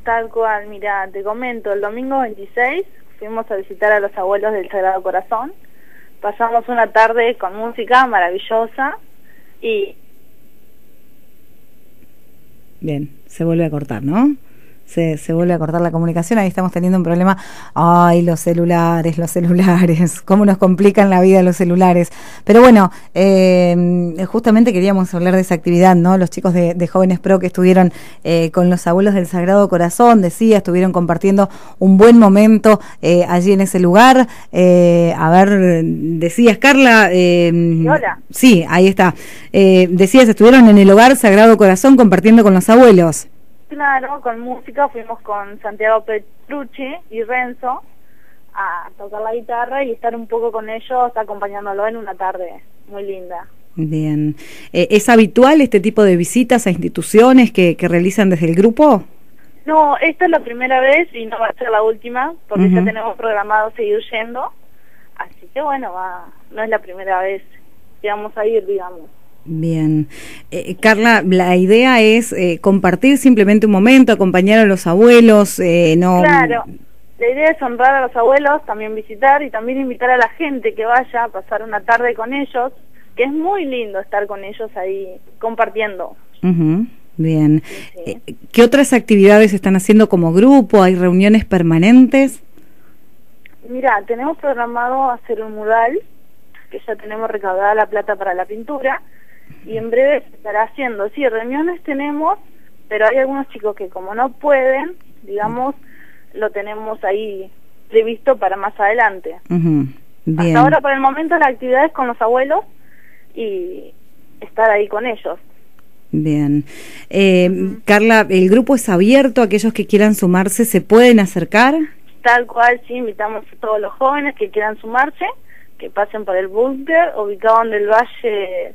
Tal cual, mira, te comento, el domingo 26 fuimos a visitar a los abuelos del Sagrado Corazón, pasamos una tarde con música maravillosa y... Bien, se vuelve a cortar, ¿no? Se vuelve a cortar la comunicación, ahí estamos teniendo un problema. Ay, los celulares, cómo nos complican la vida los celulares. Pero bueno, justamente queríamos hablar de esa actividad, ¿no? Los chicos de Jóvenes Pro que estuvieron con los abuelos del Sagrado Corazón, estuvieron compartiendo un buen momento allí en ese lugar. A ver, decías, Carla. Hola. Sí, ahí está. Decías, estuvieron en el Hogar Sagrado Corazón compartiendo con los abuelos. Claro, con música fuimos con Santiago Petrucci y Renzo a tocar la guitarra y estar un poco con ellos acompañándolo en una tarde muy linda. Bien. ¿Es habitual este tipo de visitas a instituciones que realizan desde el grupo? No, esta es la primera vez y no va a ser la última porque ya tenemos programado seguir yendo, así que bueno, no es la primera vez que vamos a ir, digamos. Bien. Carla, la idea es compartir simplemente un momento, acompañar a los abuelos, no... Claro, la idea es honrar a los abuelos, también visitar y también invitar a la gente que vaya a pasar una tarde con ellos, que es muy lindo estar con ellos ahí compartiendo. Bien. Sí. ¿Qué otras actividades están haciendo como grupo? ¿Hay reuniones permanentes? Mira, tenemos programado hacer un mural, que ya tenemos recaudada la plata para la pintura, y en breve se estará haciendo. Sí, reuniones tenemos, pero hay algunos chicos que como no pueden, digamos, lo tenemos ahí previsto para más adelante. Bien. Hasta ahora, por el momento, la actividad es con los abuelos y estar ahí con ellos. Bien. Carla, ¿el grupo es abierto? ¿Aquellos que quieran sumarse se pueden acercar? Tal cual, sí, invitamos a todos los jóvenes que quieran sumarse, que pasen por el búnker, ubicado en el Valle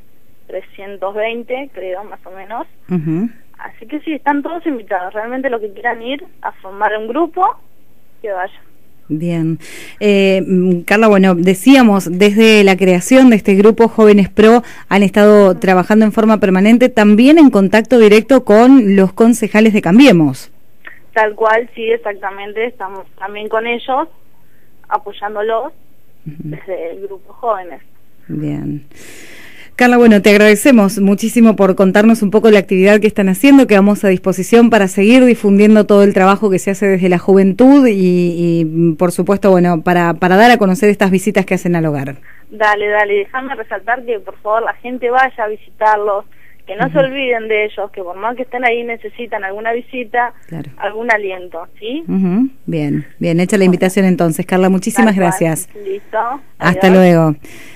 320, creo, más o menos. Así que sí, están todos invitados. Realmente los que quieran ir a formar un grupo, que vayan. Bien. Carla, bueno, decíamos, desde la creación de este grupo Jóvenes Pro han estado trabajando en forma permanente, también en contacto directo con los concejales de Cambiemos. Tal cual, sí, exactamente. Estamos también con ellos, apoyándolos desde el grupo Jóvenes. Bien. Carla, bueno, te agradecemos muchísimo por contarnos un poco la actividad que están haciendo, quedamos a disposición para seguir difundiendo todo el trabajo que se hace desde la juventud y por supuesto, bueno, para dar a conocer estas visitas que hacen al hogar. Dale, déjame resaltar que por favor la gente vaya a visitarlos, que no se olviden de ellos, que por más que estén ahí necesitan alguna visita, algún aliento, ¿sí? Bien, hecha la invitación entonces, Carla, muchísimas gracias. Listo. Hasta luego.